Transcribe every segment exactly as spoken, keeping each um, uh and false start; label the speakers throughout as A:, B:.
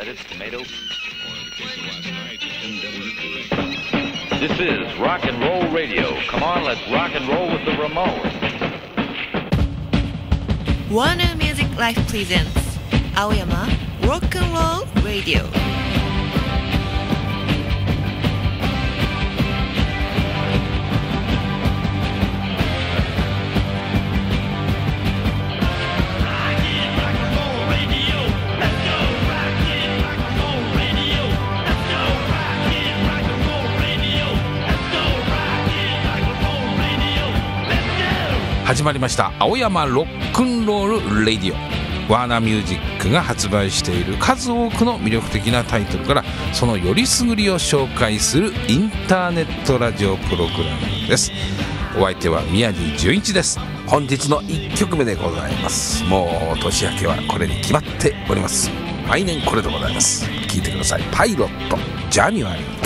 A: lettuce, tomato. This is rock and roll radio. Come on, let's rock and roll with the Ramones.
B: Warner Music Life presents Aoyama Rock and Roll Radio.
C: 始まりました青山ロックンロールレディオ。ワーナーミュージックが発売している数多くの魅力的なタイトルからそのよりすぐりを紹介するインターネットラジオプログラムです。お相手は宮城純一です。本日のいっきょくめでございます。もう年明けはこれに決まっております。毎年これでございます。聞いてください。パイロットジャニュアリー。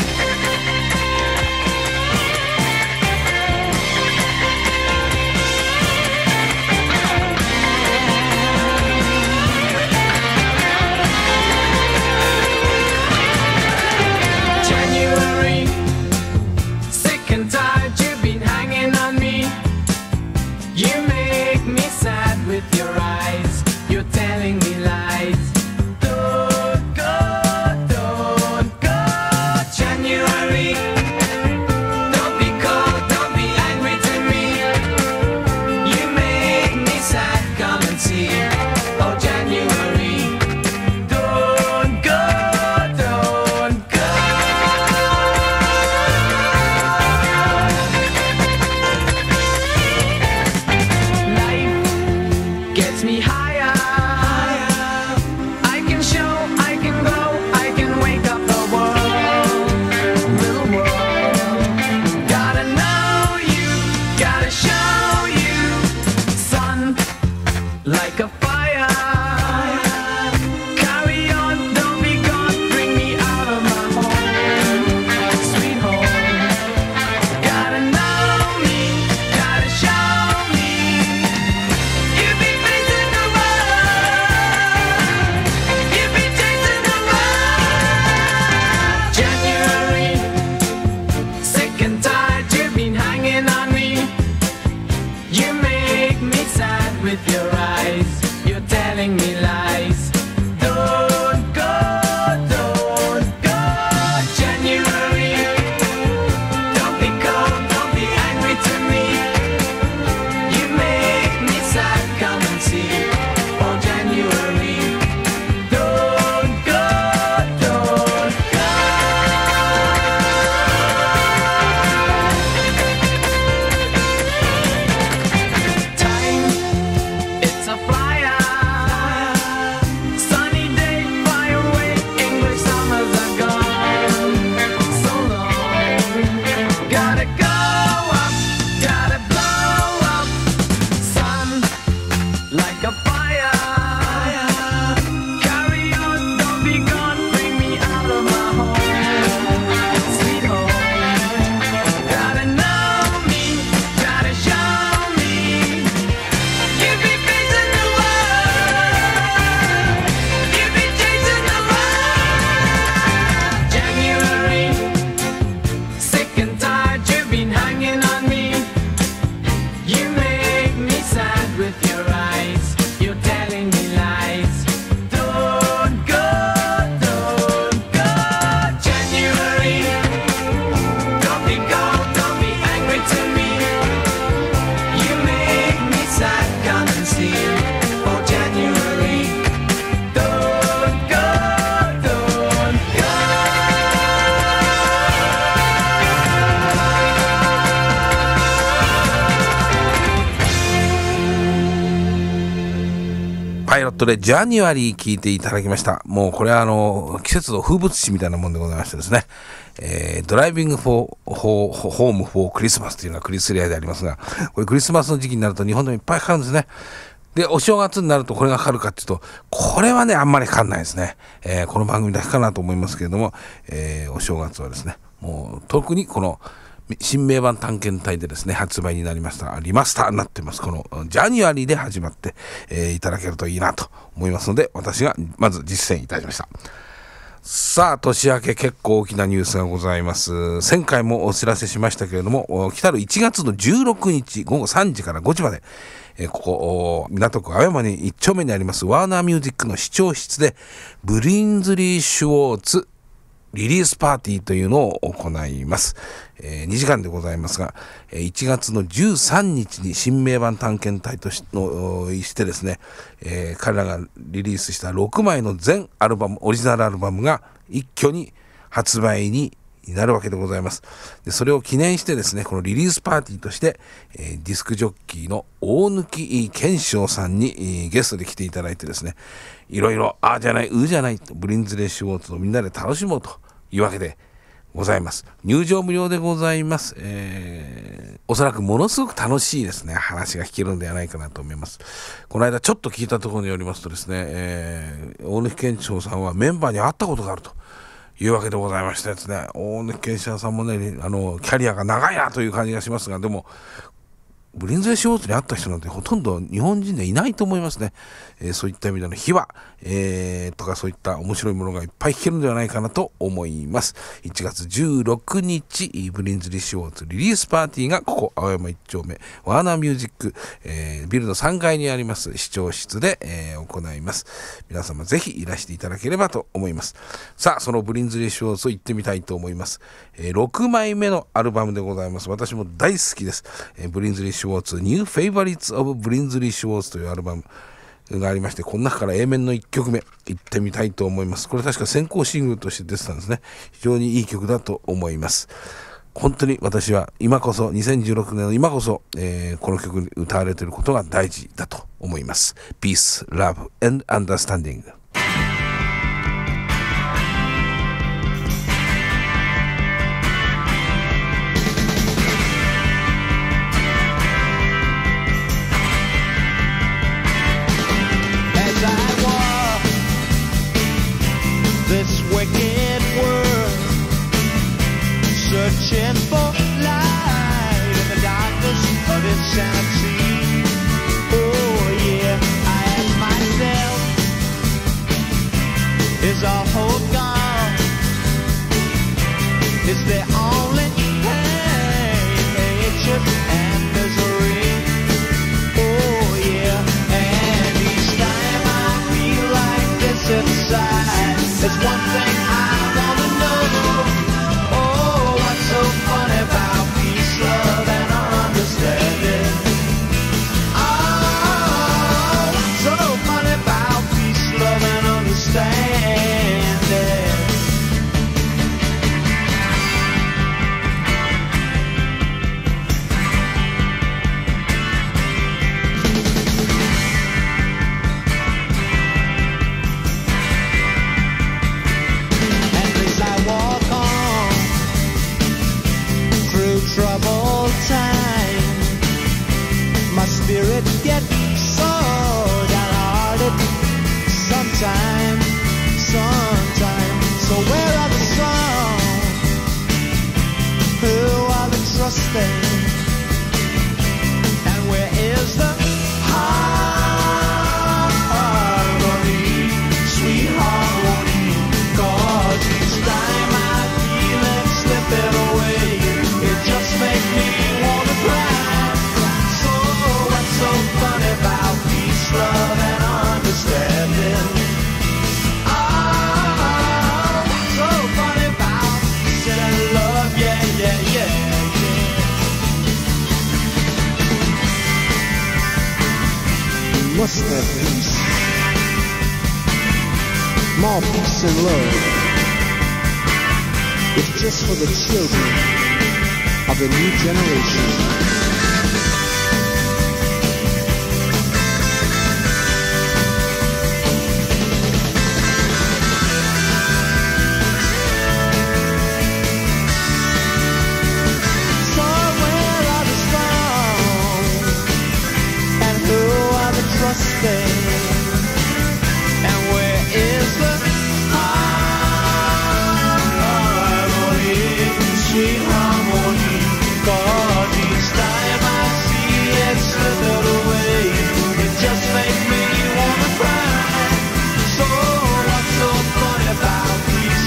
C: パイロットでジャニュアリー聞いていただきました。もうこれはあの季節の風物詩みたいなもんでございましてですね、えー、ドライビングフォーホームフォークリスマスというのはクリスリアでありますが、これクリスマスの時期になると日本でもいっぱいかかるんですね。でお正月になるとこれがかかるかっていうと、これはねあんまりかかんないですね。えー、この番組だけかなと思いますけれども、えー、お正月はですね、もう特にこの新名盤探検隊でですね発売になりましたリマスターになってますこのジャニュアリーで始まって、えー、いただけるといいなと思いますので、私がまず実践いたしました。 さあ年明け結構大きなニュースがございます。前回もお知らせしましたけれども、来たるいちがつのじゅうろくにちごごさんじからごじまで、えここ港区青山にいっ丁目にありますワーナーミュージックの視聴室でブリンズリー・シュウォーツリリースパーティーというのを行います。えー、にじかんでございますが、いちがつのじゅうさんにちに新名盤探検隊としのしてですね、えー、彼らがリリースしたろくまいの全アルバム、オリジナルアルバムが一挙に発売になるわけでございます。でそれを記念してですね、このリリースパーティーとして、えー、ディスクジョッキーの大貫健翔さんに、えー、ゲストで来ていただいてですね、いろいろああじゃない、うじゃないとブリンズレーシュウォーツをみんなで楽しもうというわけでございます。入場無料でございます。えー、おそらくものすごく楽しいですね話が聞けるんではないかなと思います。この間ちょっと聞いたところによりますとですね、えー、大貫健翔さんはメンバーに会ったことがあるというわけでございましてですね、大貫健翔さんもね、あのキャリアが長いなという感じがしますが、でもブリンズレーシュウォーツに会った人なんてほとんど日本人でいないと思いますね。えー、そういった意味での秘話、えー、とかそういった面白いものがいっぱい聞けるんではないかなと思います。いちがつじゅうろくにちブリンズレーシュウォーツリリースパーティーがここ青山いっ丁目ワーナーミュージック、えー、ビルのさんがいにあります視聴室で、えー、行います。皆様ぜひいらしていただければと思います。さあそのブリンズレーシュウォーツを行ってみたいと思います。えー、ろくまいめのアルバムでございます。私も大好きです。えー、ブリンズレーシュウォーツ New Favorites of ブリンズリー・シュウォーツというアルバムがありまして、この中から A 面のいっきょくめいってみたいと思います。これ確か先行シングルとして出てたんですね。非常にいい曲だと思います。本当に私は今こそにせんじゅうろくねんの今こそ、えー、この曲に歌われていることが大事だと思います。 Peace, Love and Understanding。
D: This wicked world, searching for light in the darkness of insanity. Oh yeah, I ask myself, is our hope gone? Is there only pain, hatred and misery? Oh yeah, and each time I feel like this inside, there's one thing I wanna know. Oh, what's so funny about peace, love, and understanding? Oh, what's so funny about peace, love, and understanding? Troubled time, my spirit gets so downhearted. Sometime, sometime. So where are the strong? Who are the trusting? And where is the harmony, sweet harmony? 'Cause each time I feel it slipping away, just make me wanna cry. So what's so funny about peace, love, and understanding? Oh, what's so funny about peace and love? Yeah, yeah, yeah, yeah. We must have peace, more peace and love. It's just for the children of the new generation. So where are the strong? And who are the trusting? And where is the harmony, sweet harmony? 'Cause each time I see it slip away, it just makes me wanna cry. So what's so funny about peace,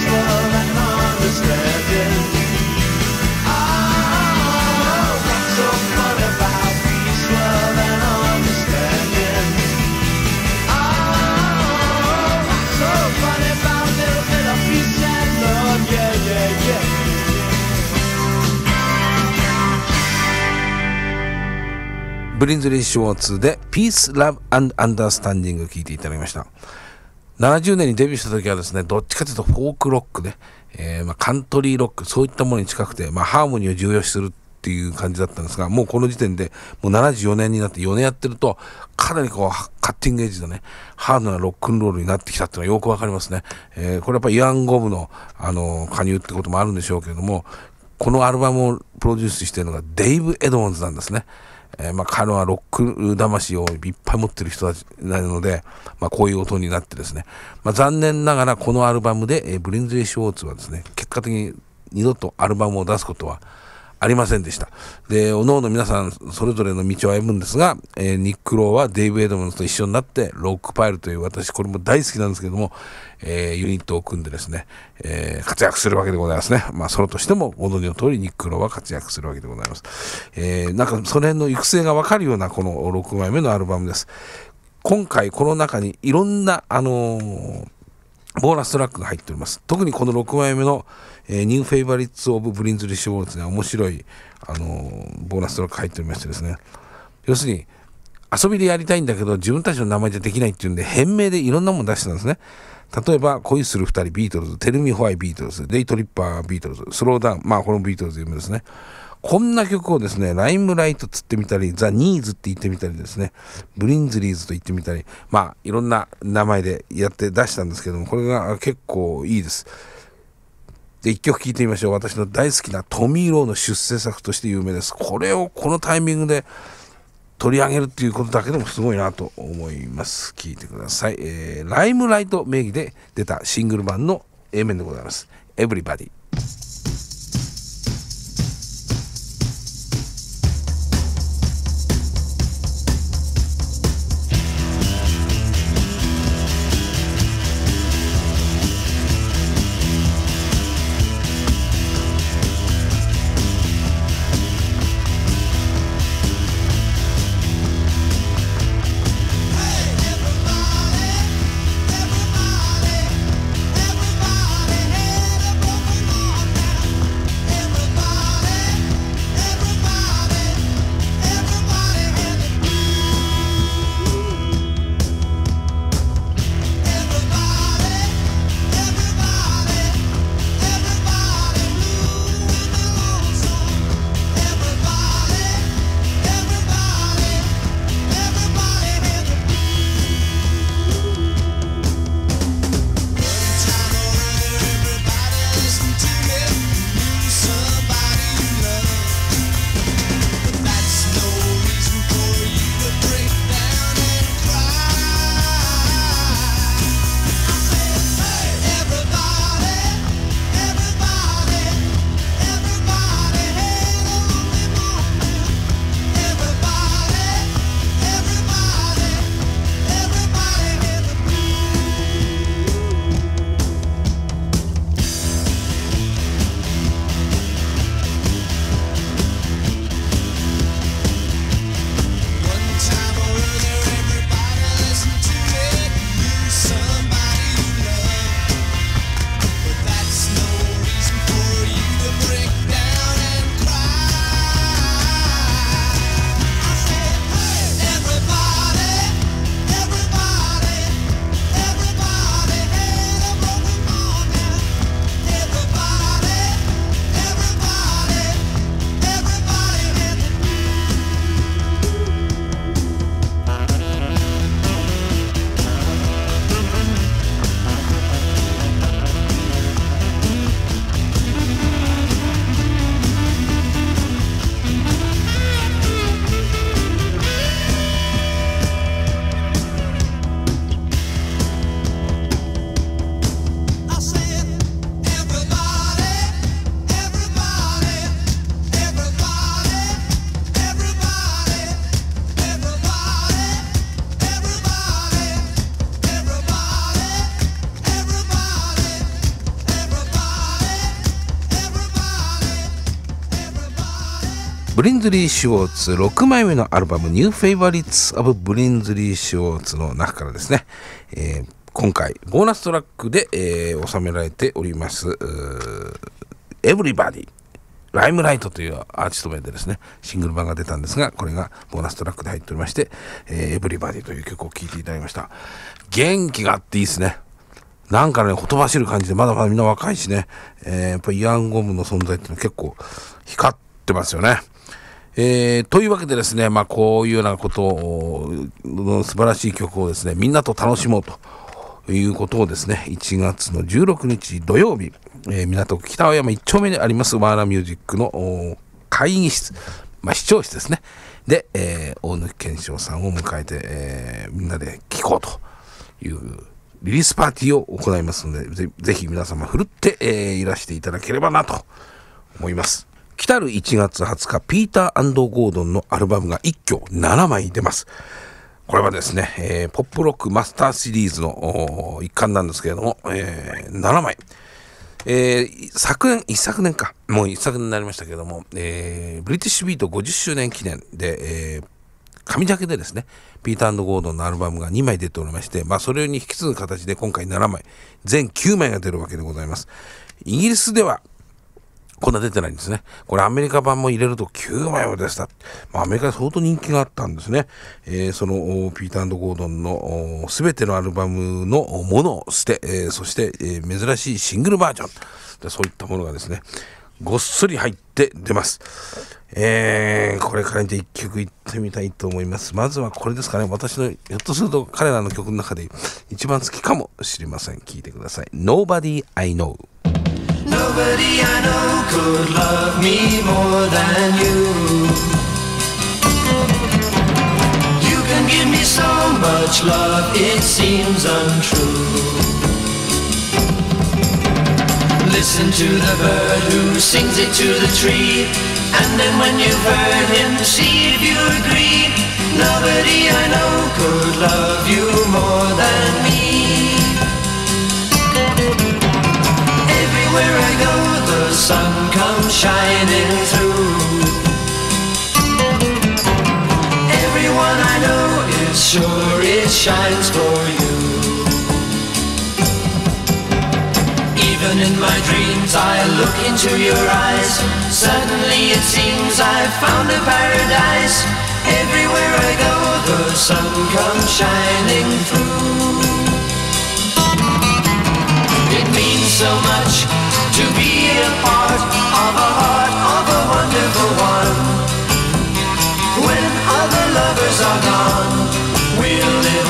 C: ブリンズリー・シュウォーツで Peace, Love and Understanding 聴いていただきました。ななじゅうねんにデビューした時はですね、どっちかというとフォークロックで、えーまあ、カントリーロック、そういったものに近くて、まあ、ハーモニーを重要視するっていう感じだったんですが、もうこの時点でもうななじゅうよねんになってよねんやってると、かなりこうカッティングエッジのね、ハードなロックンロールになってきたっていうのはよくわかりますね。えー、これやっぱりイアン・ゴムの、あの加入ってこともあるんでしょうけれども、このアルバムをプロデュースしているのがデイブ・エドモンズなんですね。えーまあ、彼はロック魂をいっぱい持ってる人たちなので、まあ、こういう音になってですね、まあ、残念ながらこのアルバムで、えー、ブリンズリー・シュウォーツはですね、結果的に二度とアルバムを出すことはありませんでした。で、おのおの皆さんそれぞれの道を歩むんですが、えー、ニック・ローはデイブ・エドモンズと一緒になってロックパイルという、私これも大好きなんですけども、えー、ユニットを組んでですね、えー、活躍するわけでございますね。まあソロとしてもご存知の通りニック・ローは活躍するわけでございます。えー、なんかその辺の行く末が分かるようなこのろくまいめのアルバムです。今回この中にいろんなあのーボーナストラックが入っております。特にこのろくまいめの、えー、ニューフェイバリッツオブブリンズリー・シュウォーツには面白い、あのー、ボーナストラック入っておりましてですね、要するに遊びでやりたいんだけど自分たちの名前じゃできないっていうんで変名でいろんなもの出してたんですね。例えば恋する二人ビートルズ、テルミホワイビートルズ、デイトリッパービートルズ、スローダウン、まあこのビートルズ有名ですね。こんな曲をですね、ライムライトつってみたり、ザ・ニーズって言ってみたりですね、ブリンズリーズと言ってみたり、まあいろんな名前でやって出したんですけども、これが結構いいです。で、一曲聴いてみましょう。私の大好きなトミー・ローの出世作として有名です。これをこのタイミングで取り上げるっていうことだけでもすごいなと思います。聴いてください。えー、ライムライト名義で出たシングル版の A 面でございます。Everybody。ブリンズリー・シュウォーツろくまいめのアルバム New Favorites of ブリンズリー・シュウォーツの中からですね、えー、今回ボーナストラックで、えー、収められております Everybody ライムライトというアーティスト名でですねシングル版が出たんですが、これがボーナストラックで入っておりまして、えー、エブリバディという曲を聴いていただきました。元気があっていいですね。なんかね、ほとばしる感じで、まだまだみんな若いしね、えー、やっぱりイアン・ゴムの存在っていうのは結構光ってますよね。えー、というわけでですね、まあこういうようなことを、素晴らしい曲をですね、みんなと楽しもうということをですね、いちがつのじゅうろくにち土曜日、えー、港区北青山いっ丁目にありますワーナーミュージックの会議室、まあ視聴室ですね。で、えー、大貫健章さんを迎えて、えー、みんなで聴こうというリリースパーティーを行いますので、ぜ, ぜひ皆様ふるって、えー、いらしていただければなと思います。来たるいちがつはつか、ピーター&ゴードンのアルバムが一挙ななまい出ます。これはですね、えー、ポップロックマスターシリーズの一環なんですけれども、えー、ななまい。えー、昨年、一昨年か、もう一昨年になりましたけれども、えー、ブリティッシュビートごじゅっしゅうねん記念で、えー紙ジャケでですね、ピーター&ゴードンのアルバムがにまい出ておりまして、まあそれに引き継ぐ形で今回ななまい、全きゅうまいが出るわけでございます。イギリスではこんな出てないんですね。これアメリカ版も入れるときゅうまいを出した。まあアメリカで相当人気があったんですね。えー、そのピーター&ゴードンのすべてのアルバムのものを捨て、えー、そして、えー、珍しいシングルバージョンで、そういったものがですね、ごっそり入って出ます。えー、これからじゃ一曲いってみたいと思います。まずはこれですかね。私のひょっとすると彼らの曲の中で一番好きかもしれません。聴いてください。Nobody I Know。
D: Nobody I know could love me more than you. You can give me so much love, it seems untrue.Listen to the bird who sings it to the tree, and then when you've heard him, see if you agree. Nobody I know could love you more than me. Everywhere I go, the sun comes shining through. Everyone I know is sure it shines for you.Even in my dreams I look into your eyes. Suddenly it seems I've found a paradise. Everywhere I go the sun comes shining through. It means so much to be a part of a heart of a wonderful one. When other lovers are gone, we'll live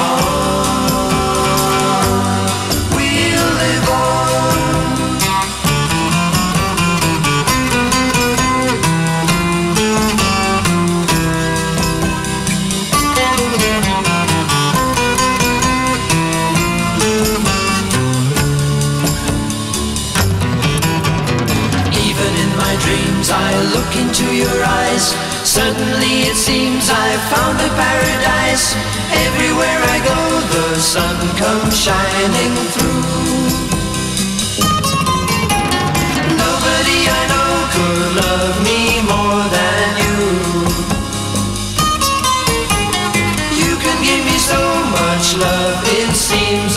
D: on.We'll live on.Even in my dreams I look into your eyes. Suddenly it seems I've found a paradise. Everywhere I go the sun comes shining through. Nobody I know could love me more than you. You can give me so much love, it seems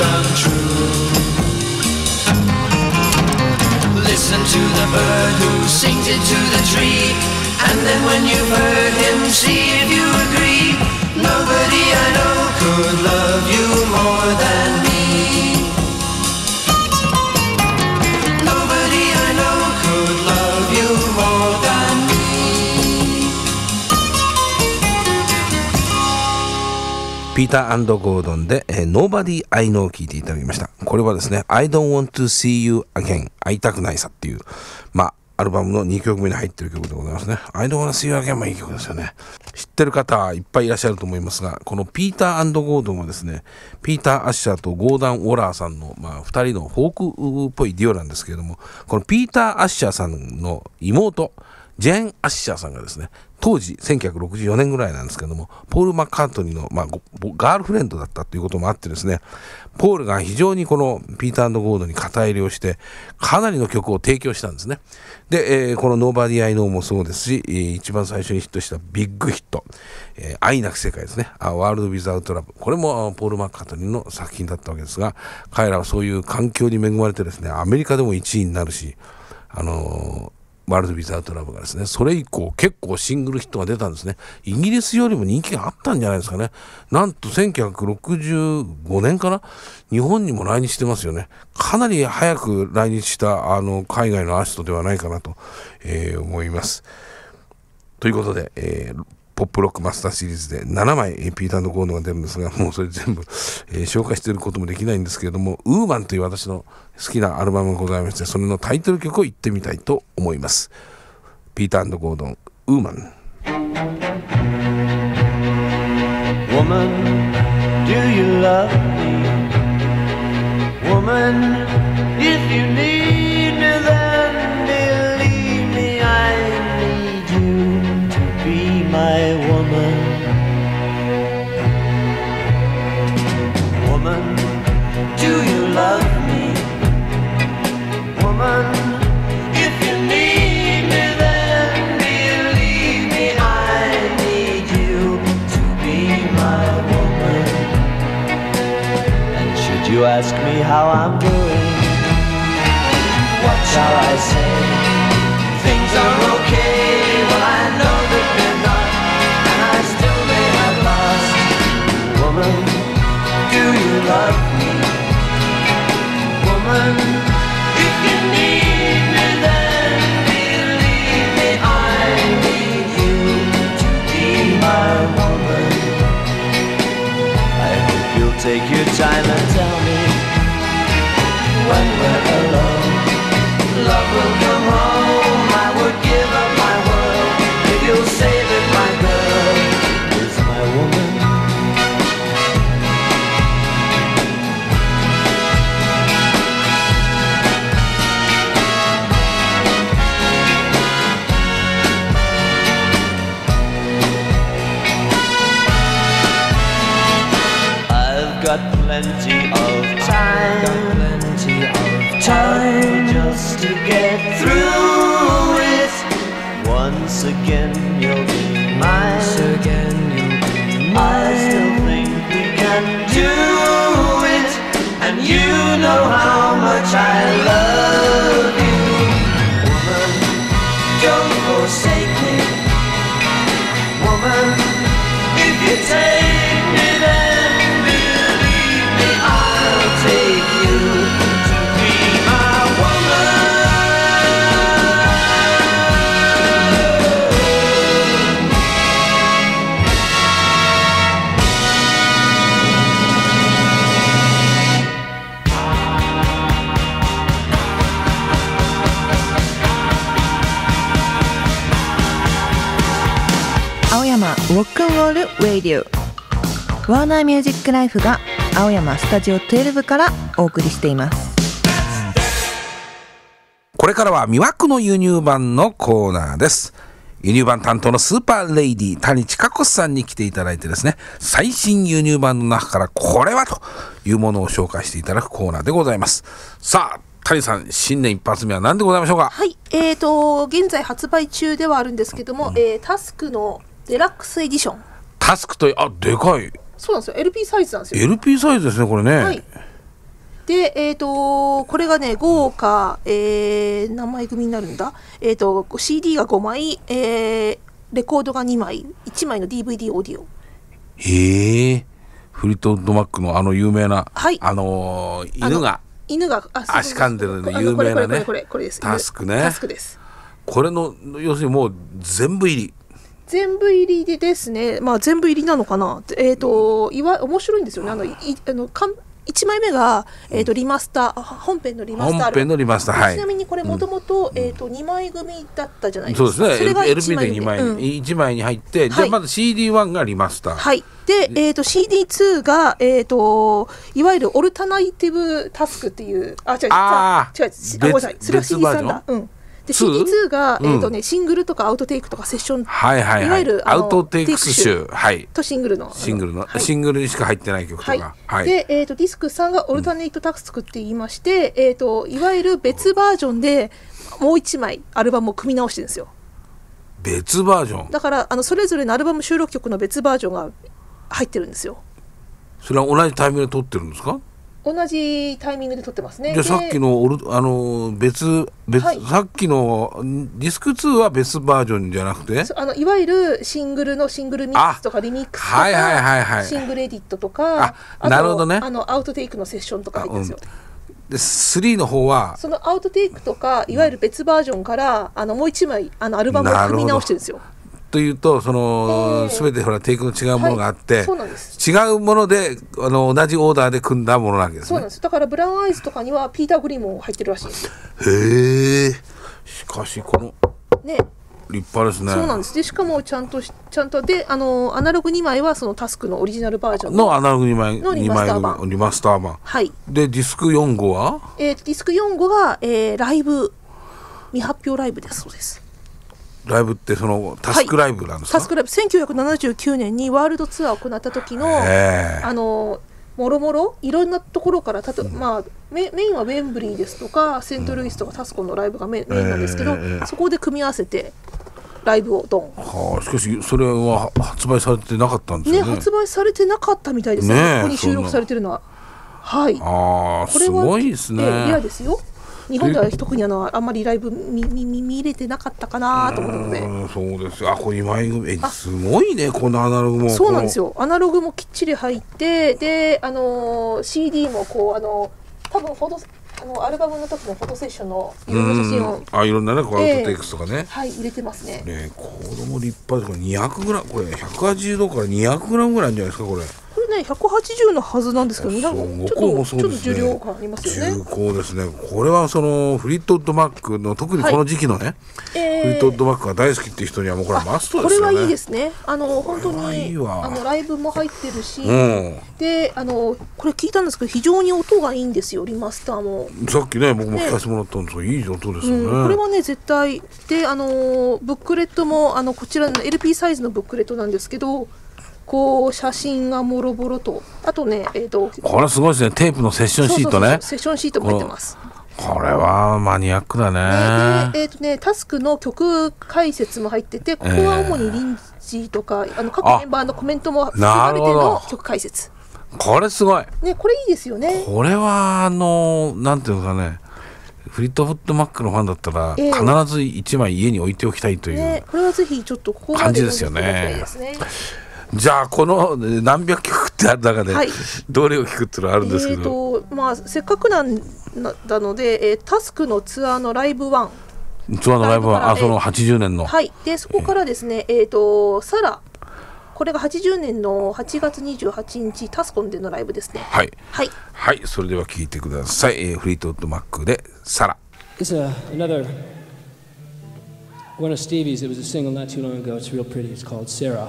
D: untrue.Listen to the bird who sings it to the tree, and then when you've heard him, see if you agree. Nobody I know could love you more than me. Nobody I know could love you more than me.
C: ピーター&ゴードンで、えー、Nobody I Know を聴いていただきました。これはですね、I Don't Want to See You Again、 会いたくないさっていう、まあ、アルバムのにきょくめに入っている曲でございますね。I Don't Want to See You Again もいい曲ですよね。知ってる方いっぱいいらっしゃると思いますが、このピーター&ゴードンはですね、ピーター・アッシャーとゴーダン・ウォラーさんの、まあ、ふたりのフォークっぽいデュオなんですけれども、このピーター・アッシャーさんの妹、ジェーン・アッシャーさんがですね、当時せんきゅうひゃくろくじゅうよねんぐらいなんですけども、ポール・マッカートニーの、まあ、ガールフレンドだったということもあってですね、ポールが非常にこのピーター&ゴードンに肩入れをしてかなりの曲を提供したんですね。で、えー、この Nobody I Know もそうですし、えー、一番最初にヒットしたビッグヒット、えー、愛なき世界ですね、ワールド・ウィザウト・ラブ、これもポール・マッカートニーの作品だったわけですが、彼らはそういう環境に恵まれてですね、アメリカでもいちいになるし、あのーワールド・ウィザード・ラブがですね、それ以降結構シングルヒットが出たんですね。イギリスよりも人気があったんじゃないですかね。なんとせんきゅうひゃくろくじゅうごねんかな、日本にも来日してますよね。かなり早く来日したあの海外のアーティストではないかなと、えー思います。ということで、えーポップロックマスターシリーズでななまいピーター&ゴードンが出るんですが、もうそれ全部、えー紹介していることもできないんですけれども、ウーマンという私の好きなアルバムがございまして、それのタイトル曲を言ってみたいと思います。ピーター&ゴードン、ウーマン。
D: Woman, do you love me? Woman, if you need me, then believe me, I need you to be my woman. Woman, do you love me? Woman, if you need me, then believe me, I need you to be my woman. And should you ask me how I'm doing, what shall I say? Things are okay, well I know that they're not, and I still may have lost. Woman, do you love me? Woman, if you need me, then believe me, I need you to be my woman. I hope you'll take your time and tell me when we're alone. Love will come home, I would give up my world if you'll say that my girl is my woman. I've got plenty of time, got plenty of time just to get through it. Once again you'll be mine. Once again you'll be mine. I still think we can do it, and you know how much I love you. Woman, don't forsake me. Woman, if you take me, then believe me, I'll take you to be my woman.
B: Aoyama 青山ロックンロールラディオ、ワーナーミュージックライフが青山スタジオじゅうにからお送りしています。
C: これからは魅惑の輸入版のコーナーです。輸入版担当のスーパーレイディ谷千佳子さんに来ていただいてですね、最新輸入版の中からこれはというものを紹介していただくコーナーでございます。さあ谷さん、新年一発目は何でございましょうか。
E: はい、えーと現在発売中ではあるんですけども、うん、えー、タスクのデラックスエディション。
C: タスクと、あ、でかい。
E: そうなんですよ、 エルピー サイズなんですよ。
C: エルピー サイズですね、これね。
E: はい。で、えーとこれがね、豪華、えー、何枚組になるんだ、えーと シーディー がごまい、えー、レコードがにまい、いちまいの ディーブイディー オーディオ。
C: へえ、フリットウッドマックのあの有名な、
E: はい、
C: あのー、犬が
E: 犬が
C: 足噛んでるの有名なね、
E: これこれです。
C: タスクね。
E: タスクです。
C: これの要するにもう全部入り。
E: 全部入りでですね、まあ全部入りなのかな。えっ、ー、といわ面白いんですよね。あのいあのかんいちまいめが、えー、とリマスター、本編のリマスター、
C: 本編のリマスター、はい、
E: ちなみにこれもともとにまい組だったじゃないです
C: か。
E: か。
C: そうですね。
E: それが
C: エルピー でにまい、
E: うん、
C: いちまいに入って、はい、じゃあまず シーディーワン がリマスター。
E: はい。で、えー、と シーディーツー が、えー、といわゆるオルタナイティブタスクっていう、あ、違う、
C: あ
E: 違う、あ、ごめんなさい、それは シーディースリー だ。うん。で シーディーツー が、えーとね、シングルとかアウトテイクとかセッション、
C: はいはいはい、いわゆるアウトテイクス集、はい、
E: とシングルの
C: シングルの、はい、シングルにしか入ってない曲とか、はい
E: はい、で、えーとディスクさんがオルタネイトタスクって言いまして、うん、えーといわゆる別バージョンでもういちまいアルバムを組み直してるんですよ。
C: 別バージョンだ
E: からあのそれぞれのアルバム収録曲の別バージョンが入ってるんですよ。
C: それは同じタイミングで撮ってるんですか？
E: 同じタイミングで撮ってますね。
C: じゃあさっきのオルあの別別、
E: はい
C: さっきのディスクツーは別バージョンじゃなくて、
E: あのいわゆるシングルのシングルミックスとかリミックスとか、
C: はいはいはいはい、
E: シングルエディットとか、
C: あ
E: と
C: なるほどね、
E: あのアウトテイクのセッションとか入ってるんですよ。
C: でスリーの方は
E: そのアウトテイクとかいわゆる別バージョンから、あのもう一枚あのアルバムを組み直してるんですよ。
C: というとその、えー、全てほらテイクの違うものがあって、はい、
E: そうなんです。
C: 違うものであの同じオーダーで組んだものなわけですね。
E: そうなんです。だからブラウンアイズとかにはピーター・グリーンも入ってるらしいんですよ。
C: へえ。しかしこの
E: ね
C: 立派ですね。
E: そうなんです。でしかもちゃんとちゃんとであのアナログにまいはそのタスクのオリジナルバージョン
C: の, のアナログにまい
E: のリマスター版
C: リマスター版。
E: はい。
C: でディスクよん号は？
E: えー、ディスクよん号が、えー、ライブ未発表ライブですそうです。
C: ライブってそのタスクライブなんですか？
E: はい、タスクライブせんきゅうひゃくななじゅうきゅうねんにワールドツアーを行った時のあのもろもろいろんなところからたと、うん、まあメ、メインはウェンブリーですとかセントルイスとかタスコのライブがメ,、うん、メインなんですけど、えー、そこで組み合わせてライブをドン。
C: はあ、しかしそれは発売されてなかったんですよね。
E: ね、発売されてなかったみたいですね。ね、ここに収録されてるのは。はい。
C: ああ、すごいですね。
E: えー、レアですよ。日本では特にあのあんまりライブ見見見れてなかったかなと思うので。
C: うん、そうですよ。あ、これ今井組、え、すごいね、このアナログも。
E: そうなんですよ。アナログもきっちり入って、で、あのー、シーディー もこうあの多分フォトあのアルバムの時のフォトセッションのいろんな写真を、
C: あ、いろんなね、こうアウトテイクスとかね、
E: えー、はい入れてますね。
C: ね、子供立派でこれにひゃくグラム、これひゃくはちじゅうどからにひゃくグラムぐらいあるんじゃないですかこれ。
E: これねひゃくはちじゅうのはずなんですけど、ちょっと、ね、ちょっと重量がありますよね。
C: 重厚ですね。これはそのフリットウッドマックの特にこの時期のね、はい、えー、フリットウッドマックが大好きっていう人にはもうこれはマストですよね。
E: これはいいですね。あの本当に
C: いいわ。
E: あのライブも入ってるし、
C: うん、
E: であのこれ聞いたんですけど非常に音がいいんですよリマスターも。
C: さっきね僕も聞かせてもらったんですが、ね、いい音ですよね、
E: うん。これはね絶対であのブックレットもあのこちらの エルピー サイズのブックレットなんですけど。こう写真がもろもろと、あとね、えーと、
C: これすごいですね。テープのセッションシートね。そうそうそう、
E: セッションシートも入ってます。
C: これはマニアックだね。
E: で、えーとね、タスクの曲解説も入ってて、ここは主にリンジーとか、えー、あの各メンバーのコメントも含まれての曲解説。
C: これすごい。
E: ね、これいいですよね。
C: これはあのなんていうのかね。フリットフットマックのファンだったら、えー、必ず一枚家に置いておきたいという、
E: ね、これはぜひちょっとここ
C: 感じですよね。じゃあこの何百曲ってある中で、はい、どれを聴くっていうのはあるんですけど、え
E: ーとまあ、せっかくなんなので、えー、タスクのツアーのライブワン
C: ツアーのライブワン、あ、そのはちじゅうねんの、
E: はい、でそこからですね、えーとサラ、これがはちじゅうねんのはちがつにじゅうはちにちタスコンでのライブですね。
C: はい、
E: はい、
C: はい、それでは聴いてください、えー、フリートウッドマックでサラ。
F: It's a, another one of Stevie's. It was a single not too long ago. It's real pretty. It's called Sarah.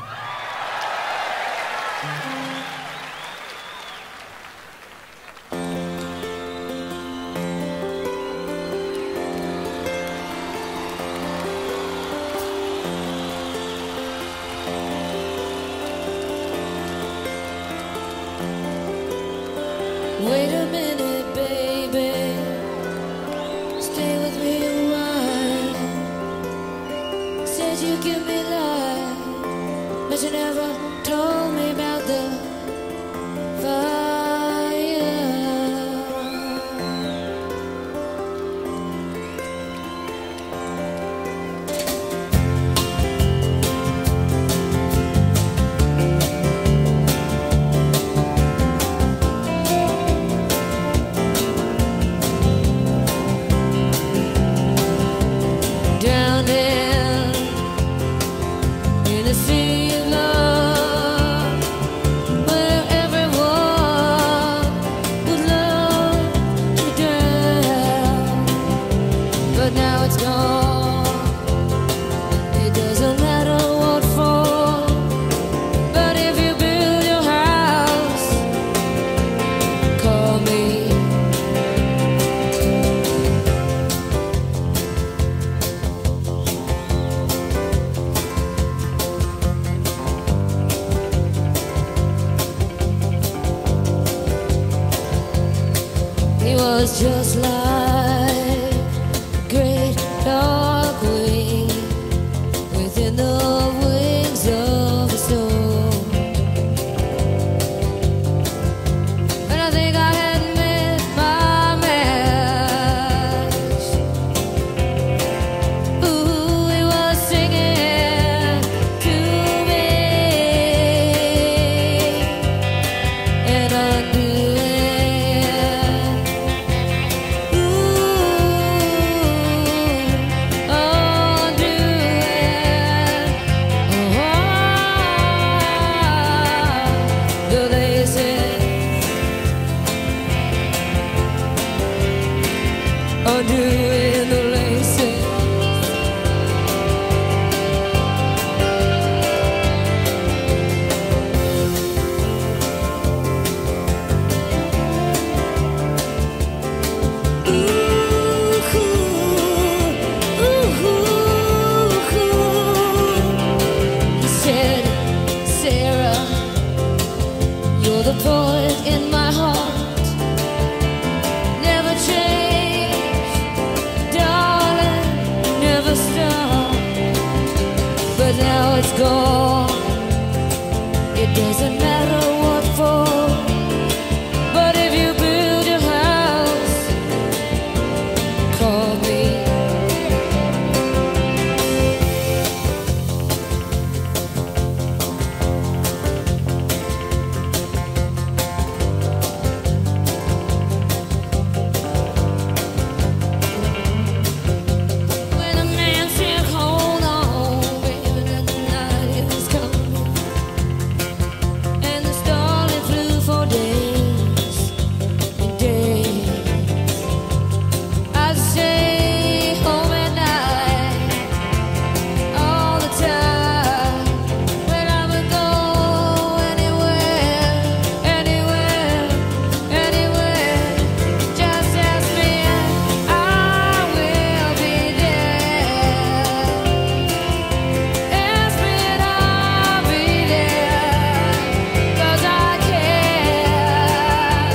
G: Wait a minute, baby. Stay with me a while. Said you give me life, but you never told me about the fire. Down there in the sea of love, where everyone would love to drown, but now it's gone. It doesn't matter what for, but if you build your house, call me. He was just like great dark wing within the wings of the storm. And I think I had void in my heart never changed, darling, never stopped. But now it's gone. It doesn't matter what for. But if you build your house, call me. When a man said, hold on, baby, and the night is coming, and the starling flew for days and days. I stay home at night all the time, but I would go anywhere, anywhere, anywhere. Just ask me, I will be there. Ask me and I'll be there, 'cause I care.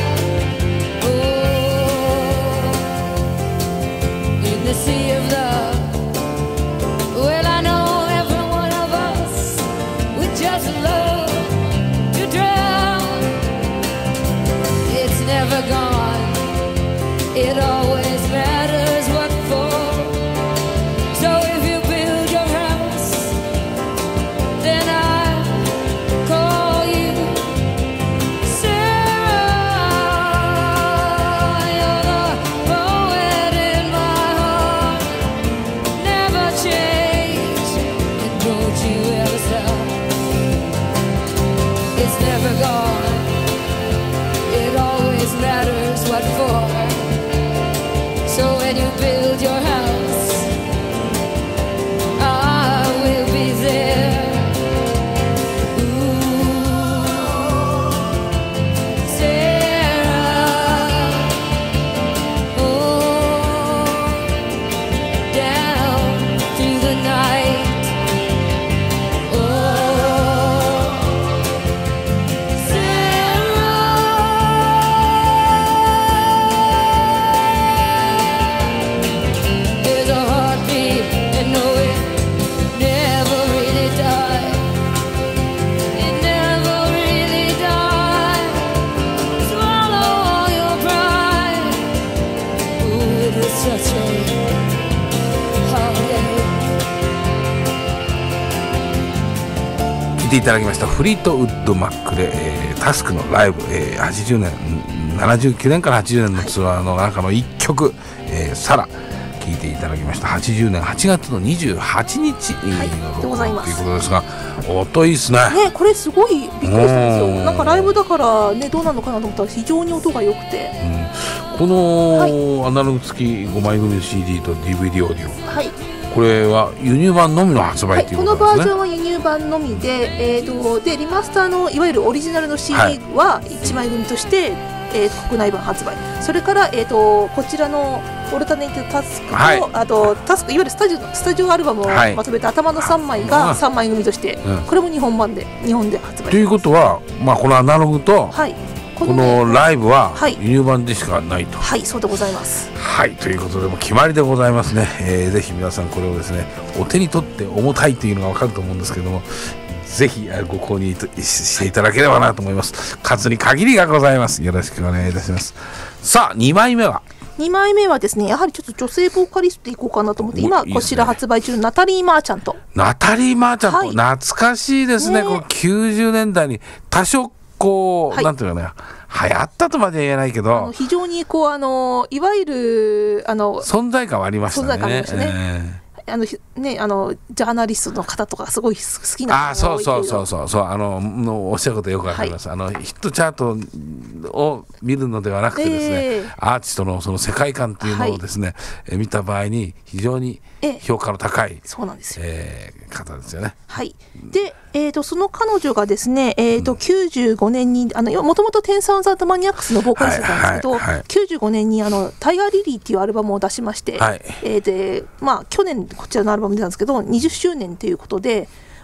G: Oh, in the sea of love, well, I know every one of us would just love to drown. It's never gone. It always matters what for. So if you build your house, then I call you Sarah. You're the poet in my heart, never change, and don't you ever stop. It's never gone. It always matters what for. So when you build your house, I will be there. Ooh, Sarah. Oh, down through the night. Oh, Sarah. There's a heartbeat and no, it never really died. It never really died. Swallow all your pride. Ooh, it was such a heartache.
C: 聞いていただきましたフリートウッドマックで、えータスクのライブ、えーはちじゅうねんななじゅうきゅうねんからはちじゅうねんのツアーの中のいっきょく「えーサラ」聞いていただきました。はちじゅうねんはちがつのにじゅうはちにちの
E: でございます
C: 録音ということですが、音いいですね。
E: ね、これすごいびっくりしたんです
C: うん
E: よ。なんかライブだからね、どうなのかなと思ったら非常に音が良くて、
C: このアナログ付きごまい組の シーディー と ディーブイディー オーディオ、
E: はい、
C: これは輸入版のみの発
E: はい、
C: 売という
E: こ
C: ことなんですね。
E: のバージョンは輸入版のみで、えー、とでリマスターのいわゆるオリジナルの シーディー はいちまい組として、えー国内版発売、それから、えー、とこちらのオルタネイティブタスクと、
C: はい
E: あとタスクいわゆるスタジオスタジオアルバムを
C: はい
E: まとめた頭のさんまい
C: あ
E: がさんまい組として、
C: うん
E: これも日本版で日本で発売
C: ということは、まあ、このアナログと
E: はい、こ
C: こ
E: ね
C: のライブは
E: はい
C: 輸入版でしかないと。
E: はい、そうでございます。
C: はい、ということでもう決まりでございますね、えーぜひ皆さんこれをですねお手に取って重たいというのが分かると思うんですけども、ぜひえーご購入としていただければなと思います。数に限りがございます。よろしくお願いいたします。さあにまいめは
E: にまいめはですね、やはりちょっと女性ボーカリストでいこうかなと思って、今
C: おいいですね
E: こちら発売中のナタリー・マーチャント。
C: ナタリー・マーチャント、
E: はい
C: 懐かしいですね。
E: ね
C: このきゅうじゅうねんだいに多少こう、
E: はい
C: なんていうかね流行ったとまでは言えないけ
E: あの
C: ど
E: 非常にこうあのいわゆるあの
C: 存在感はありましたね。
E: 存在感ありましたね
C: え
E: あのひねあのジャーナリストの方とかすごい好き
C: ー
E: な
C: あーそうそうそう
E: う
C: そうそうあののおっしゃることよくわかります、あのヒットチャートを見るのではなくてですね、
E: えー
C: アーティストのその世界観っていうのをですね、えー見た場合に非常に
E: ええ
C: 評価の高い、
E: そうなんですよ。
C: えー方ですよね。
E: はい、で、えー、とその彼女がですね、えーときゅうじゅうごねんにもともとテンサーズ・アット・マニアックスのボーカリストなんですけど、
C: はいはいはい
E: きゅうじゅうごねんにあのタイガー・リリーっていうアルバムを出しまして、
C: はい
E: えーでまあ、去年こちらのアルバム出たんですけどにじゅっしゅうねんということで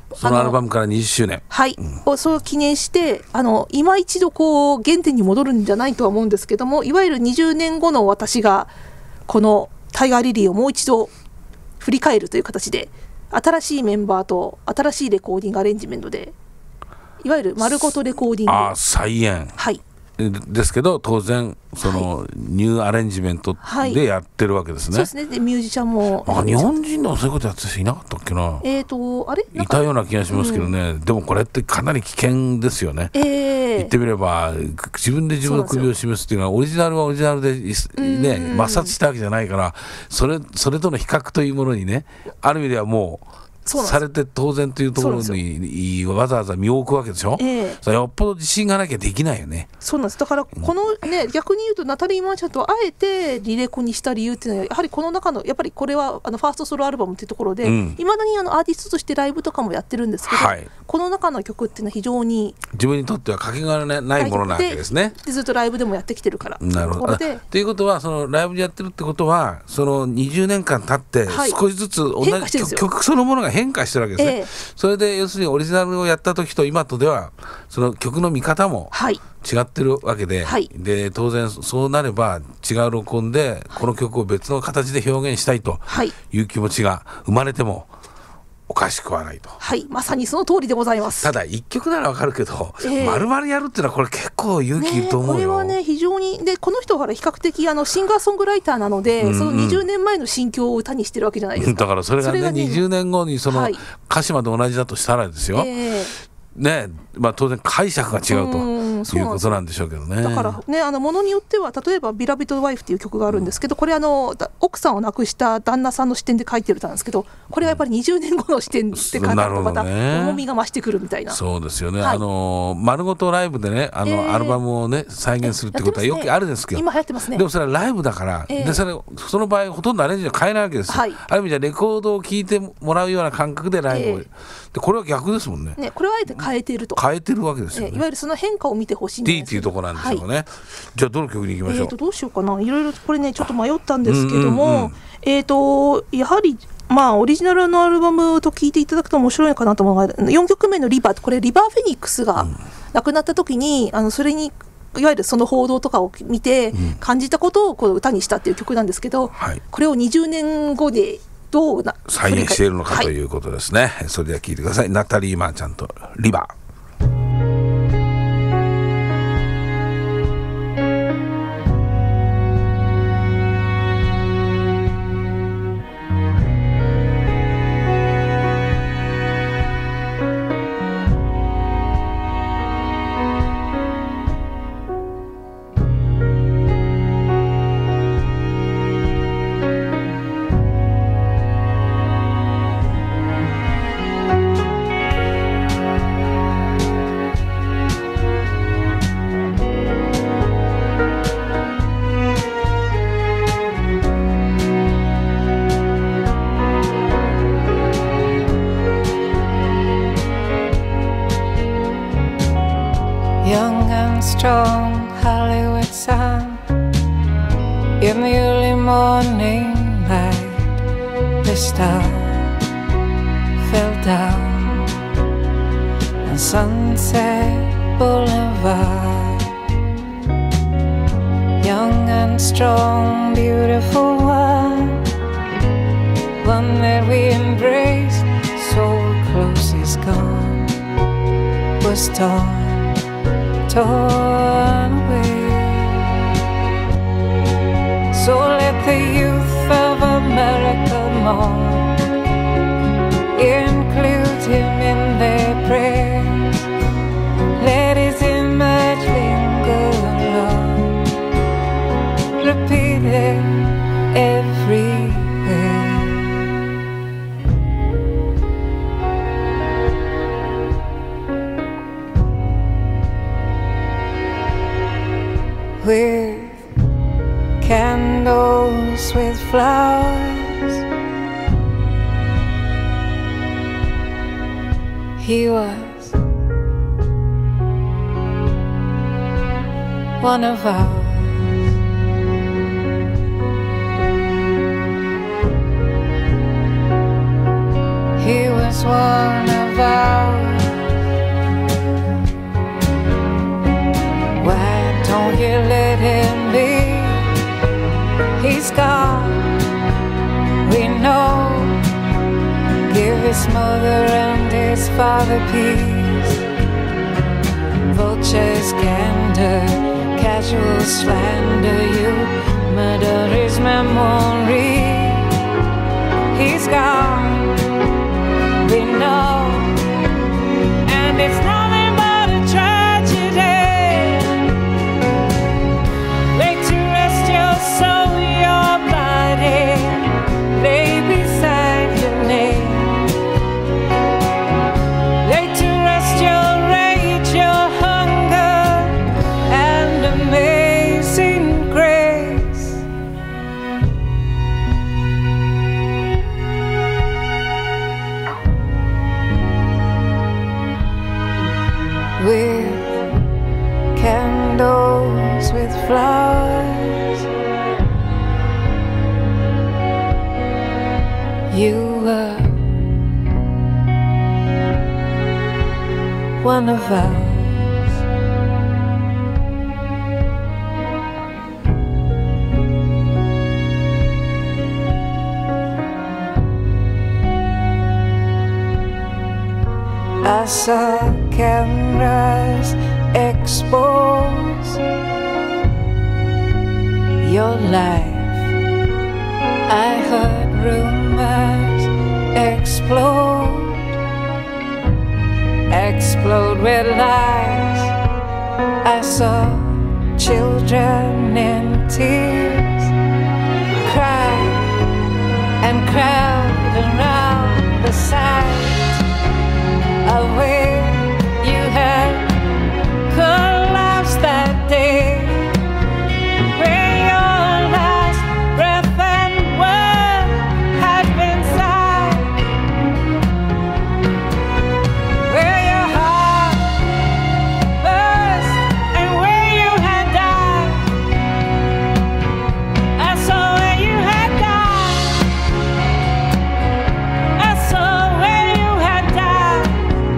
C: そのアルバムからにじゅっしゅうねん。
E: はい、うん、それを記念してあの今一度こう原点に戻るんじゃないとは思うんですけども、いわゆるにじゅうねんごの私がこのタイガーリリーをもう一度振り返るという形で、新しいメンバーと新しいレコーディングアレンジメントで、いわゆる丸ごとレコーディング、
C: ああ再演、
E: はい、
C: ですけど当然その、はい、ニューアレンジメントでやってるわけですね。
E: そうですね。でミュージシャンも
C: あ日本人のそういうことやってる人いなかったっけな。
E: えーとあれ
C: いたような気がしますけどね、うん、でもこれってかなり危険ですよね、えー、言ってみれば自分で自分の首を示すっていうのはオリジナルはオリジナルで、ね、抹殺したわけじゃないから、それ、それとの比較というものにね、ある意味ではもうされて当然というところにわざわざ身を置くわけでしょ、えー、それよっぽど自信がなきゃできないよね。
E: そうなんです。だからこのね、うん、逆に言うとナタリー・マーチャントはあえてリレコにした理由っていうのはやはりこの中のやっぱりこれはあのファーストソロアルバムっていうところでいま、うん、だにあのアーティストとしてライブとかもやってるんですけど、はい、この中の曲っていうのは非常に
C: 自分にとってはかけがえないものなわけですね。
E: でずっとライブでもやってきてるから。
C: なるほど。ということはそのライブでやってるってことはそのにじゅうねんかん経って少しずつ同じ曲そのものが変化してるわけですね。えーそれで要するにオリジナルをやった時と今とではその曲の見方も違ってるわけで、はい、で当然そうなれば違う録音でこの曲を別の形で表現したいという気持ちが生まれてもおかしくはないと。
E: はい、まさにその通りでございます。
C: ただ一曲ならわかるけど、えー、丸々やるっていうのはこれ結構勇気いると思うよ、
E: ね、これはね非常にでこの人は比較的あのシンガーソングライターなので、うんうん、そのにじゅうねんまえの心境を歌にしてるわけじゃないですか。
C: だからそれが ね, がねにじゅうねんごにその歌詞まで同じだとしたらですよ、はいえーねまあ、当然解釈が違うということなんでしょうけどね。
E: だからねあのものによっては例えば「ビラビット・ワイフ」っていう曲があるんですけど、これあの奥さんを亡くした旦那さんの視点で書いてる歌なんですけど、これはやっぱりにじゅうねんごの視点で書いてるとまた重みが増してくるみたいな。
C: そうですよね、はい、あの丸ごとライブでねあの、えー、アルバムをね再現するってことはよくあるんですけど、
E: 今流行ってますね。
C: でもそれはライブだから、えー、でそれその場合ほとんどアレンジは変えないわけですよ、はい、ある意味じゃレコードを聴いてもらうような感覚でライブを、えー、でこれは逆ですもん ね, ね
E: これはあえて変えていると
C: 変えてるわけですよね、
E: えー、いわゆるその変化を見てほしいんです
C: D っていうところなんでしょうね、はい、じゃあどの曲に行きましょう。
E: えーとどうしようかな、いろいろこれねちょっと迷ったんですけども、うんうんうん、えーとやはりまあオリジナルのアルバムと聴いていただくと面白いかなと思うのがよんきょくめのリバー、これリバーフェニックスが亡くなった時に、うん、あのそれにいわゆるその報道とかを見て感じたことをこう歌にしたっていう曲なんですけど、はい、これをにじゅうねんごでどうな
C: 再現しているのかということですね、はい、それでは聴いてください。ナタリー・マーチャントリバー。
H: Strong Hollywood sun in the early morning light, the star fell down on Sunset Boulevard. Young and strong, beautiful one, one that we embraced, so close is gone, was torn torn away. So let the youth of America mourn, include him in their prayers, let his image linger long, repeated everywhere. With candles, with flowers, he was one of ours. He was one of vow. Why don't you let him be? He's gone, we know. Give his mother and his father peace. Vultures gander, casual slander you, murder his memory. He's gone, we know, and it's nothing but a tragedy. Lay to rest your soul, your body, lay beside your name. Lay to rest your rage, your hunger, and amazing grace. With candles, with flowers, you were one of us. I saw cameras expose your life. I heard rumors explode, explode with lies. I saw children in tears cry and crowd around the site of where you had collapsed that day, where your last breath and word had been sighed, where your heart burst and where you had died. I saw where you had died. I saw where you had died.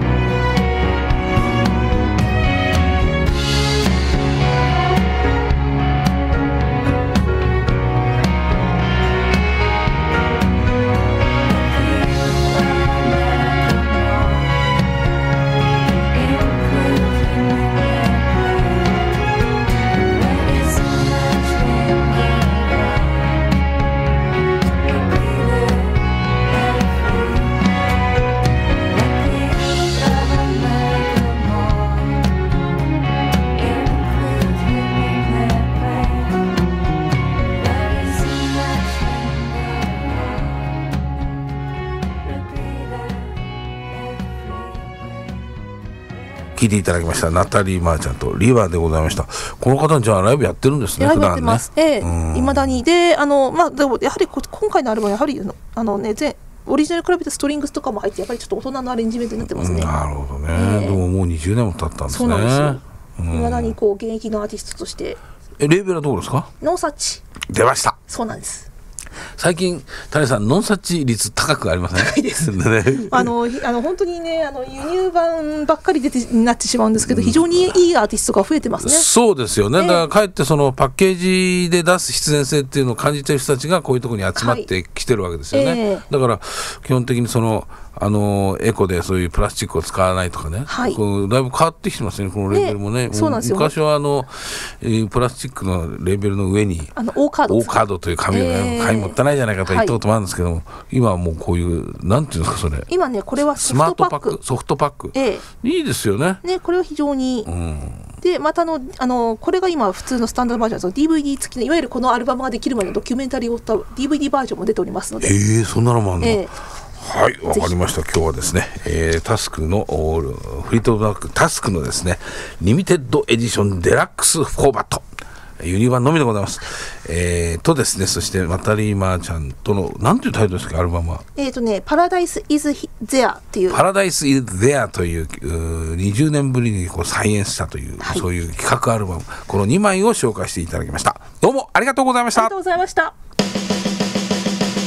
C: 聞いていただきましたナタリー・マーチャンとリバーでございました。この方じゃあライブやってるんですね。
E: ライブやってます。
C: 普段ね。
E: ええ、
C: うん
E: 未だにで、あのまあでもやはりこ今回のアルバムはやはりあのあのね全オリジナルに比べてストリングスとかも入ってやっぱりちょっと大人のアレンジメントになってますね。
C: なるほどね、
E: ええ
C: でももうにじゅうねんも経ったんですね。
E: そうなんですよ。
C: うん
E: 未だにこう現役のアーティストとして
C: えレーベルはどこですか？
E: ノーサッチ。
C: 出ました。
E: そうなんです。
C: 最近谷さんノンサッチ率高くありません？高
E: いです
C: ね。
E: あのあの本当にねあの輸入版ばっかり出てになってしまうんですけど、非常にいいアーティストが増えてますね。
C: そうですよね、
E: ええ
C: だからかえってそのパッケージで出す必然性っていうのを感じてる人たちがこういうところに集まってきてるわけですよね、
E: はいええ
C: だから基本的にそのあのエコでそういうプラスチックを使わないとかね、
E: はい
C: こうだいぶ変わってきてますねこのレーベルもね。
E: ねそうなんですよ
C: 昔はあの、えープラスチックのレーベルの上に
E: あのオーカード
C: オーカードという紙をね、
E: ええ
C: 紙もったいないじゃないかと言ったこともあるんですけども、今はもうこういうなんていうんですかそれ
E: 今ねこれはソ
C: スマー
E: フトパック
C: トパックソフトパック、
E: ええ
C: いいですよね。
E: ねこれは非常に、
C: うん
E: でまたあのあのこれが今普通のスタンダードバージョンです。 ディーブイディー 付きのいわゆるこのアルバムができるまでのドキュメンタリーを追った ディーブイディー バージョンも出ておりますので、
C: えー、そんなのもあるの、
E: ええ
C: はい、わかりました。今日はですね、えー、タスクのおフリートブラックタスクのですねリミテッドエディションデラックスフォーマットユニバンのみでございます。えー、とですね、そしてナタリー・マーチャンとのなんていうタイトルですかアルバムは。
E: えっ、とねパラダイス・イズ・ゼアっていう
C: パラダイス・イズ・ゼアといううにじゅうねんぶりにこう再演したという、
E: はい、
C: そういう企画アルバムこのにまいを紹介していただきました。どうもありがとうございました。
E: ありがとうございました。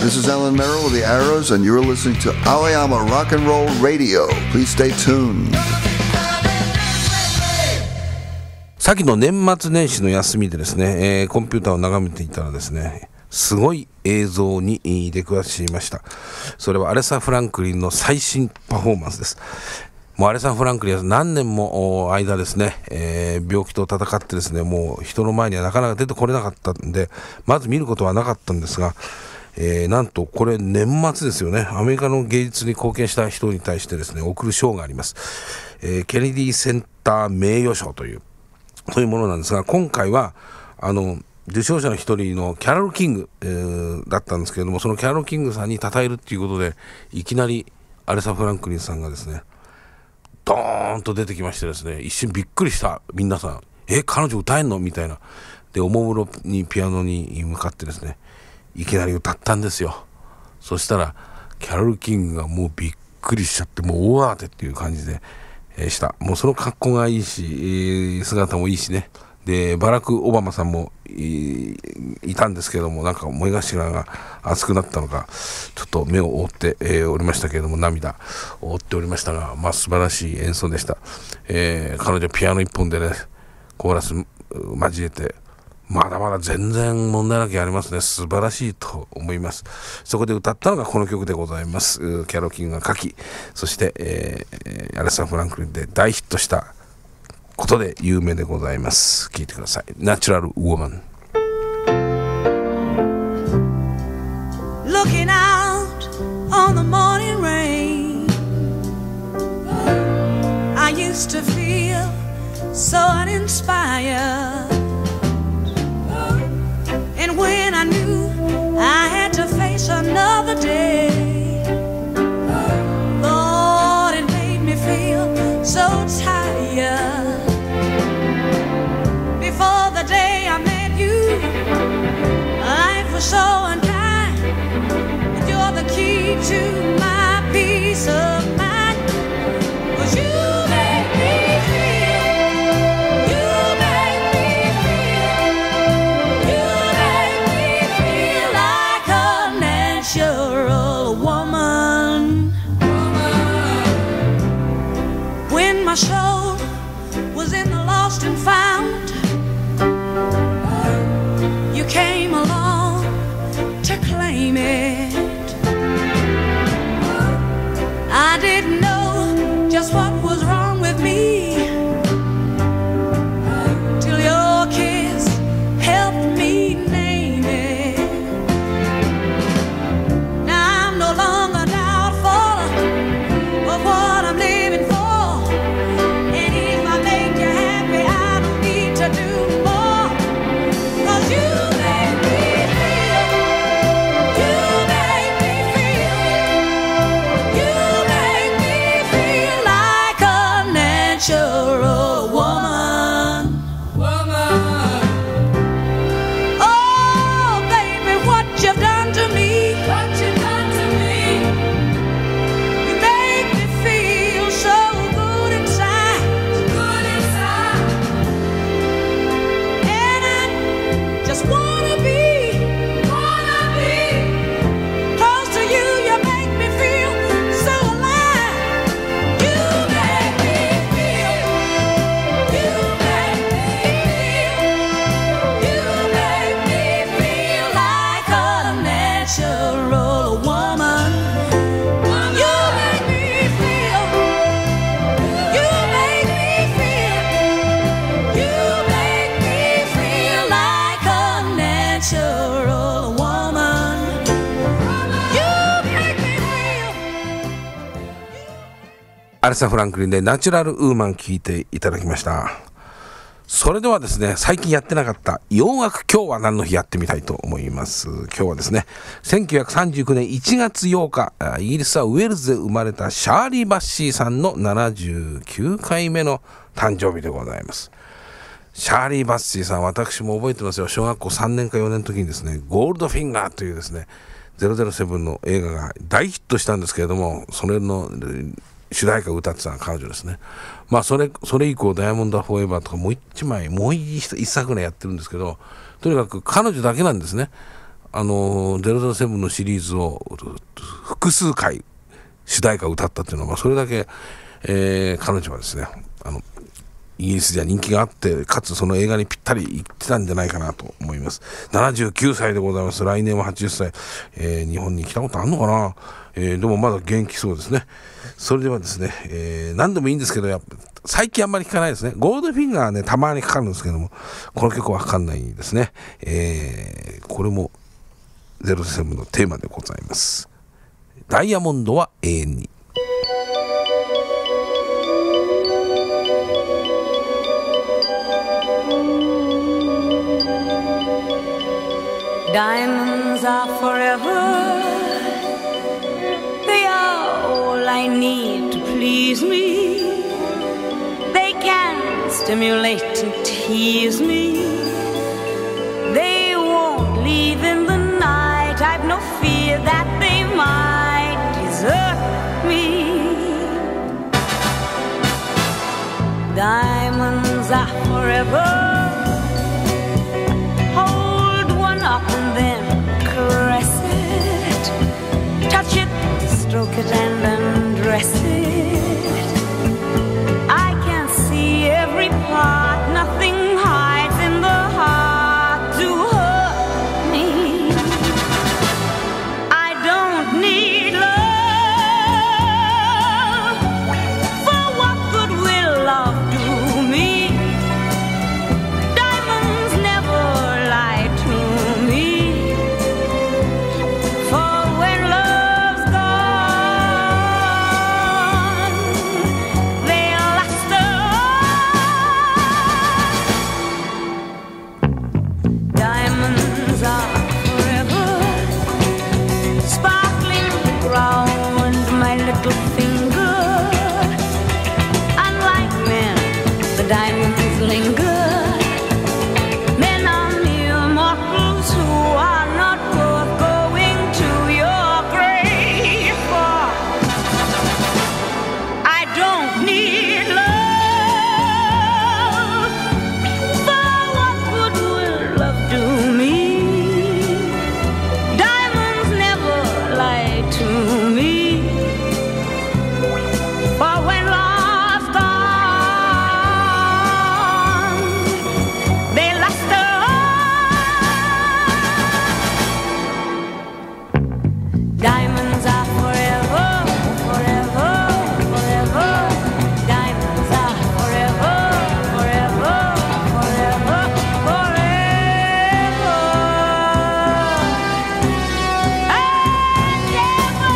I: This is Alan Merrill of the Arrows, and you're listening to Aoyama Rock and Roll Radio. Please stay tuned.
C: 先の年末年始の休みでですね、えー、コンピューターを眺めていたらですね、すごい映像に出くわしました。それはアレサ・フランクリンの最新パフォーマンスです。もうアレサ・フランクリンは何年も間ですね、えー、病気と戦ってですね、もう人の前にはなかなか出てこれなかったんで、まず見ることはなかったんですが、えー、なんとこれ年末ですよね。アメリカの芸術に貢献した人に対してですね、贈る賞があります。えー、ケネディセンター名誉賞というそういうものなんですが、今回はあの受賞者の一人のキャロル・キング、えー、だったんですけれども、そのキャロル・キングさんに称えるっていうことで、いきなりアレサ・フランクリンさんがですね、ドーンと出てきましてですね、一瞬びっくりした皆さん、え彼女歌えんのみたいな。で、おもむろにピアノに向かってですね、いきなり歌ったんですよ。そしたらキャロル・キングがもうびっくりしちゃって、もう大慌てっていう感じで、えー、した。もうその格好がいいし、えー、姿もいいしね。でバラク・オバマさんも い, いたんですけれども、なんか燃え頭が熱くなったのかちょっと目を覆って、えー、おりましたけれども、涙を覆っておりましたが、まあ素晴らしい演奏でした。えー、彼女ピアノ一本でね、コーラス交えて、まだまだ全然問題なきありますね。素晴らしいと思います。そこで歌ったのがこの曲でございます。キャロル・キングが書き、そして、えー、アレサ・フランクリンで大ヒットしたことで有名でございます。聴いてください。ナチュラル・ウォーマン。
H: Looking out on the morning rain, I used to feel so uninspired, and when I knew I had to face another day, Lord, it made me feel so tired. Before the day I met you, life was so unkind, and you're the key to my peace of mind. 'Cause you make me feel, you make me feel, you make me feel like a natural woman. When my soul was in the lost and found, you came along to claim it. I didn't know just what was wrong with me till your kiss helped me name it. Now I'm no longer doubtful of what I'm living for, and if I make you happy, I don't need to do more. 'Cause you make me feel, you make me feel, you make me feel like a natural woman. Woman. Oh, baby, what you've done to me. What you've done to me. You make me feel so good inside. Good inside. And I just wanna be, wanna be close to you. You make me feel so alive. You make me feel, you make me feel, you make me feel like a natural woman. You make me feel, you make me feel, you make me feel like a natural woman. You make me feel.
C: アレサ・フランクリンでナチュラル・ウーマン聴いていただきました。それではですね、最近やってなかった洋楽今日は何の日やってみたいと思います。今日はですね、せんきゅうひゃくさんじゅうきゅうねんいちがつようか、イギリスはウェールズで生まれたシャーリー・バッシーさんのななじゅうきゅうかいめの誕生日でございます。シャーリー・バッシーさん、私も覚えてますよ。小学校さんねんかよねんの時にですね、ゴールドフィンガーというですね、ゼロゼロセブンの映画が大ヒットしたんですけれども、それの主題歌を歌ってた彼女ですね。まあそれそれ以降ダイヤモンド・フォーエバーとかもう一枚もう一作ぐらいやってるんですけど、とにかく彼女だけなんですね。 あのゼロゼロセブンのシリーズを複数回主題歌を歌ったっていうのは、まあ、それだけ、えー、彼女はですねあのイギリスでは人気があって、かつその映画にぴったりいってたんじゃないかなと思います。ななじゅうきゅうさいでございます。来年ははちじゅっさい、えー、日本に来たことあるのかな、えー、でもまだ元気そうですね。それではですね、えー、何でもいいんですけど、やっぱ最近あんまり聞かないですね。ゴールドフィンガーはねたまにかかるんですけども、この曲はかかんないですね。えー、これもゼロゼロセブンのテーマでございます。ダイヤモンドは永遠に。
H: Diamonds are forever. They are all I need to please me. They can stimulate and tease me. They won't leave in the night. I've no fear that they might desert me. Diamonds are forever.Up and then caress it, touch it, stroke it and undress it. I can see every part, nothing hides in the heart to hurt me. I don't need love, for what good will love do me?Diamonds never lie to me.For when love's gone, they'll last on. Diamonds are forever, sparkling round my little finger. Unlike men, the diamonds linger.Men are mere mortals who are not worth going to your grave for. I don't need love, for what good will love do me? Diamonds never lie to me, for when love's gone,They last on. Diamonds are forever, forever, forever. Diamonds are forever, forever, forever, forever. And ever.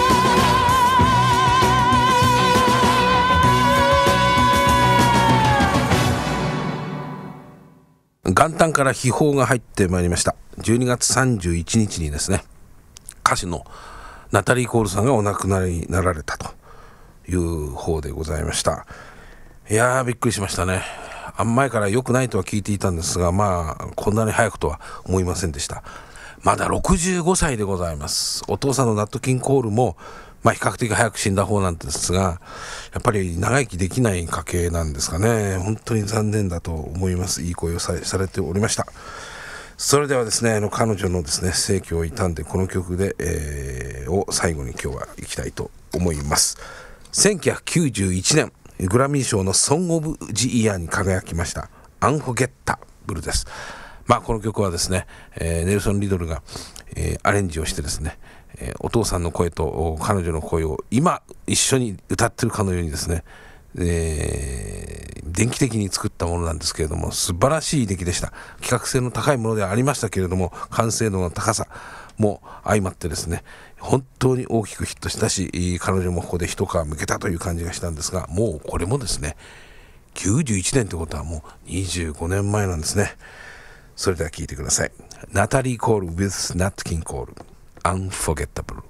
C: 元旦から秘宝が入ってまいりました。じゅうにがつさんじゅういちにちにですね、歌手のナタリー・コールさんがお亡くなりになられたという方でございました。いやーびっくりしましたね。あん前から良くないとは聞いていたんですが、まあこんなに早くとは思いませんでした。まだろくじゅうごさいでございます。お父さんのナット・キン・コールもまあ比較的早く死んだ方なんですが、やっぱり長生きできない家系なんですかね。本当に残念だと思います。いい声を さ, されておりました。それではですね、あの彼女のですね逝去を悼んでこの曲で、えー、を最後に今日は行きたいと思います。せんきゅうひゃくきゅうじゅういちねんグラミー賞のソングオブジイヤーに輝きましたアンフォゲッタブルです。まあこの曲はですね、えー、ネルソン・リドルが、えー、アレンジをしてですね、えー、お父さんの声と彼女の声を今一緒に歌ってるかのようにですね、えー、電気的に作ったものなんですけれども、素晴らしい出来でした。企画性の高いものではありましたけれども、完成度の高さも相まってですね、本当に大きくヒットしたし、彼女もここで一皮むけたという感じがしたんですが、もうこれもですねきゅうじゅういちねんということはもうにじゅうごねんまえなんですね。それでは聴いてください。ナタリー・コール with ナット・キン・コール Unforgettable。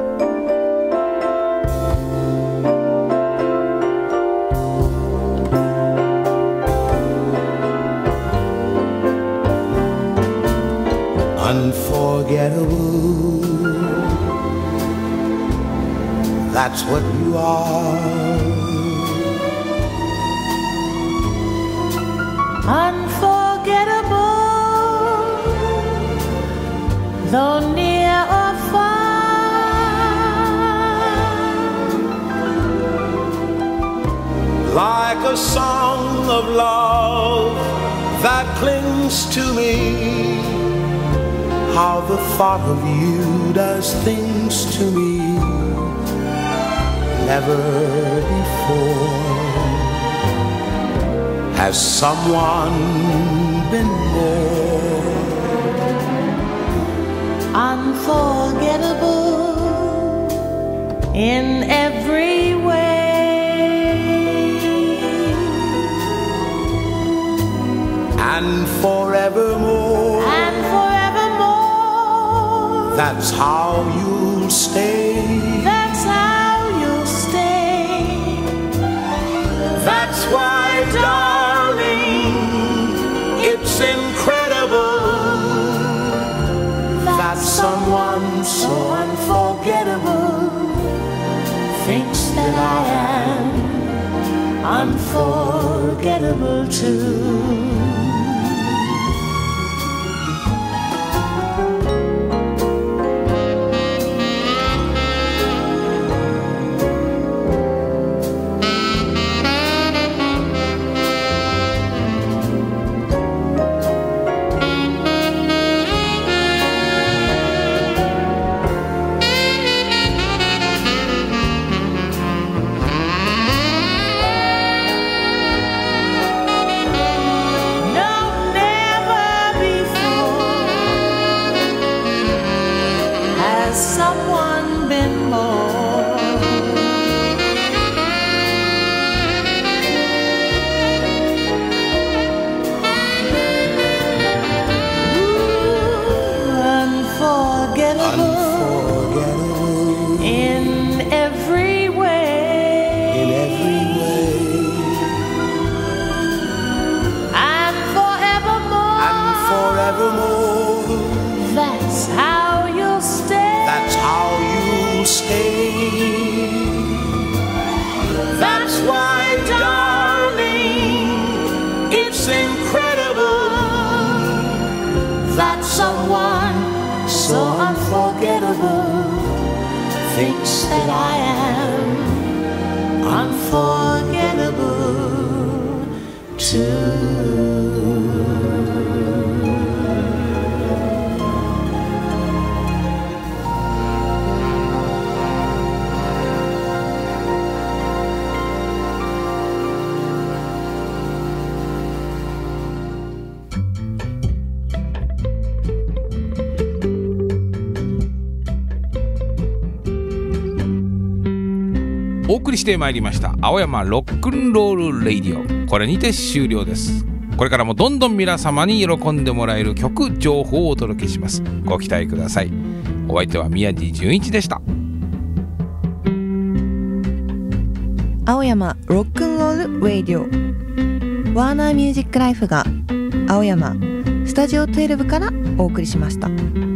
J: Unforgettable, that's what you are. Unforgettable,
H: though near or far,
J: like a song of love that clings to me. How the thought of you does things to me never before has someone been more
H: unforgettable in every way,
J: and forevermore,
H: and forevermore.
J: That's how you'll stay.
H: That's how you'll stay.
J: That's why, darling, it's incredible that someone so unforgettable thinks that I am unforgettable too.
H: Someone been more unforgettable, unforgettable in every way, in every way, and forevermore, and forevermore. That's how you'll stay. That's how you'll stay. That's why, darling, it's incredible that someone so unforgettable thinks that I am unforgettable too.
C: お送りしてまいりました青山ロックンロールレイディオ、これにて終了です。これからもどんどん皆様に喜んでもらえる曲情報をお届けします。ご期待ください。お相手は宮地純一でした。
B: 青山ロックンロールレイディオ、ワーナーミュージックライフが青山スタジオじゅうにからお送りしました。